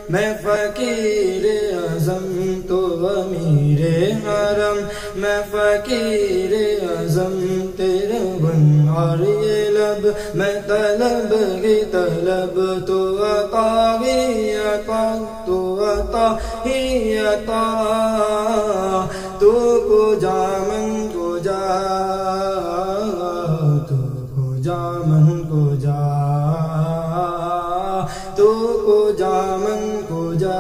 میں فقیر اعظم تو امیر حرم، میں فقیر اعظم تیرے بن اور یہ لب، میں طلب ہی طلب تو عطا ہی عطا، تو عطا ہی عطا، تو کو جا من کو جا، تو کو جا من کو جا، تو کو جا من کو جا،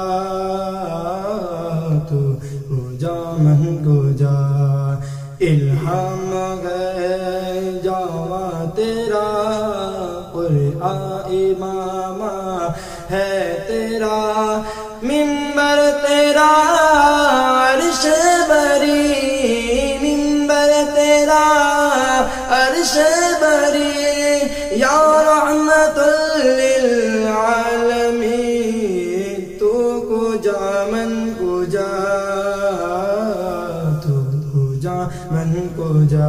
تو کو جا من کو جا، الہام ہے جاوا تیرا، قرآن امام ہے تیرا، منبر تیرا عرش بری، منبر تیرا عرش بری، یا رحمت للعالمین، تو کو جا من کو جا، تو کو جا من کو جا،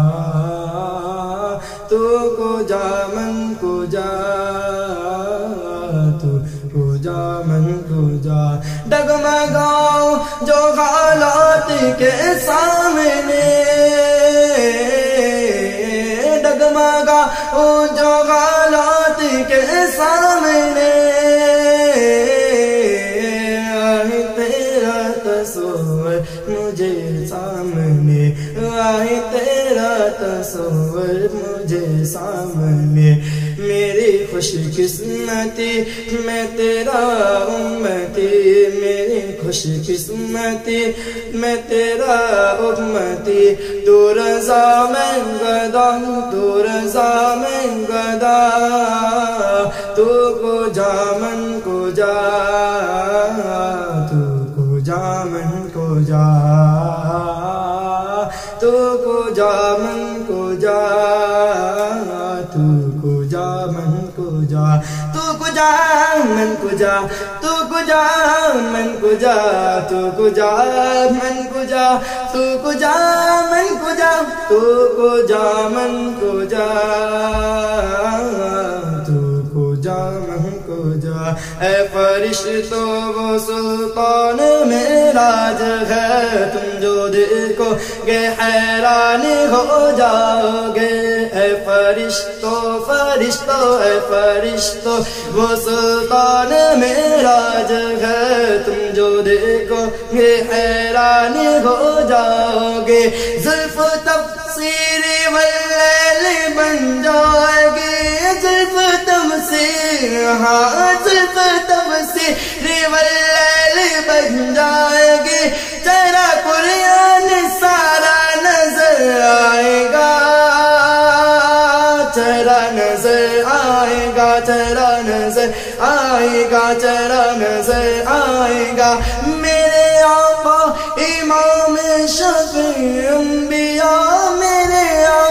تو کو جا من کو جا، تو کو جا من کو جا، ڈگمگاؤ جو حالات کے سامنے، ڈگمگاؤ جو حالات کے سامنے، آئے تیرا تصور مجھے سامنے، آئے تیرا تصور مجھے سامنے، میری خوش قسمتی میں تیرا امتی، میری خوش قسمتی میں تیرا امتی، تو رضا میں گدا، تو رضا میں گدا، تو کو جا من کو جا، تو کو جا من کو جا، تو کو جا من کو جا، تو کو جا من کو جا، تو کو جا من کو جا، تو کو جا من کو جا، تو کو جا من کو جا، تو کو جا من کو جا، تو کو جا من کو جا، تو کو جا من کو جا، اے فرشتوں وہ سلطان معراج ہے، تم جو دیکھو گے حیران ہو جاؤ گے، اے فرشتوں فرشتوں، اے فرشتوں وہ سلطان معراج ہے، تم جو دیکھو گے حیران ہو جاؤ گے، زلف تفسیر واللیل بن جائے گی، زلف تفسیر، ہاں زلف تفسیر واللیل بن جائے گی، تیرا قرآن سارا نظر آئے گا، چہرہ نظر آئے گا، چہرہ نظر آئے گا، چہرہ نظر آئے گا، میرے آقا امام شفیع انبیاء، میرے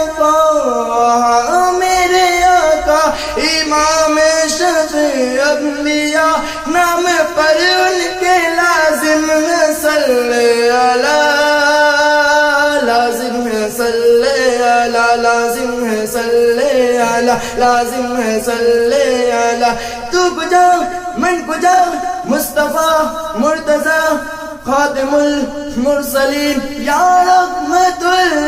آقا، میرے آقا امام شفیع انبیاء، نام پر ان کے لازم ہے صلی اللہ، لازم ہے صلی اللہ، لازم ہے صلی اللہ، لازم ہے صلی اللہ، تو کو جا من کو جا، مصطفیٰ مرتضیٰ خاتم المرسلین، یا رحمت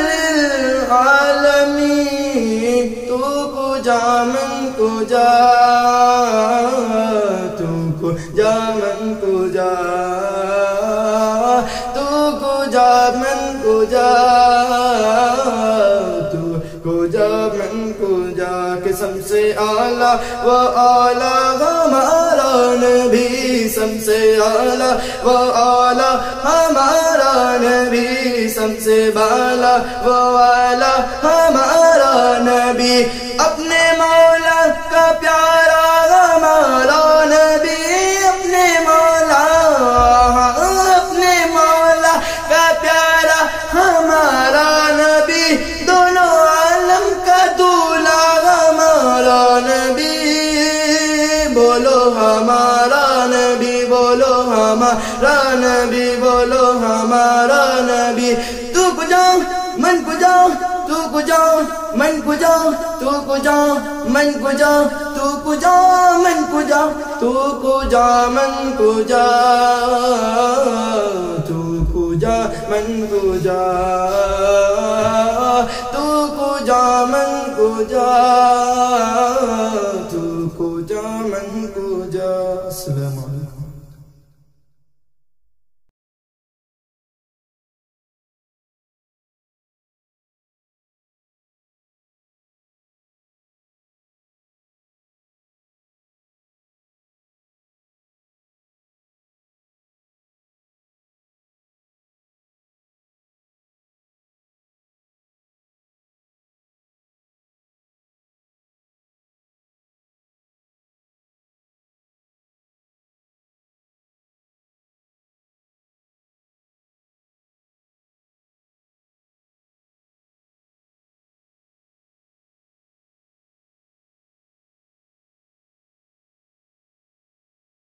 للعالمین، تو کو جا من کو جا، تو کو جا من کو جا، تو کو جا من کو جا، تو کو جا من کو جا، کہ سب سے اعلیٰ و اعلیٰ ہمارا نبی، سب سے اعلیٰ و اعلیٰ ہمارا نبی، سب سے بالا و اعلیٰ ہمارا نبی، اپنے مولا کا پیارا ہمارا نبی، اپنے مولا، اپنے مولا کا پیارا ہمارا نبی، دونوں عالم کا دولہ ہمارا نبی، بولو ہمارا نبی، بولو ہمارا نبی، بولو ہمارا نبی، تو کو جاؤ من کو جاؤ، تو کو جاؤ من کو جاؤ، تو کو جاؤ من کو جاؤ، تو کجا من کجا تو کجا من کجا تو کجا من کجا تو کجا من کجا